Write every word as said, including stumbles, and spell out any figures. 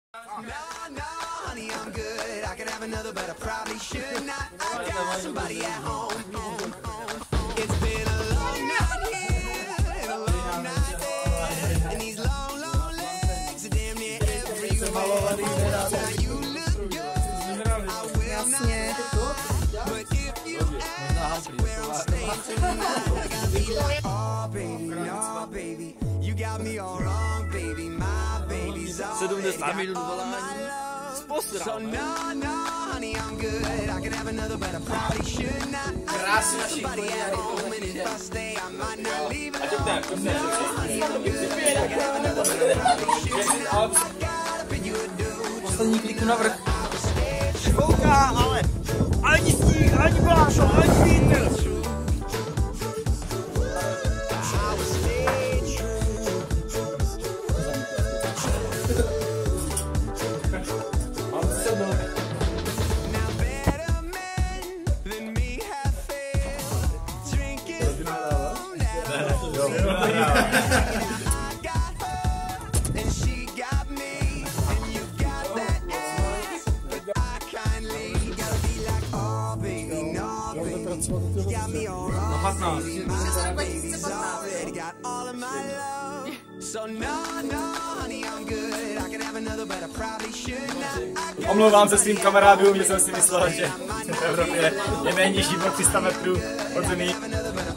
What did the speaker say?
Jasně. sedmdesát minut volání. Posrám. Krásně naši Poslední kliku na vrch. Fouká, ale ani sníh, ani blášo, ani vítr. Na patnáct. Omlouvám se svým kamarádům, že jsem si myslel, že v Evropě je méně život tři sta metrů od zemí.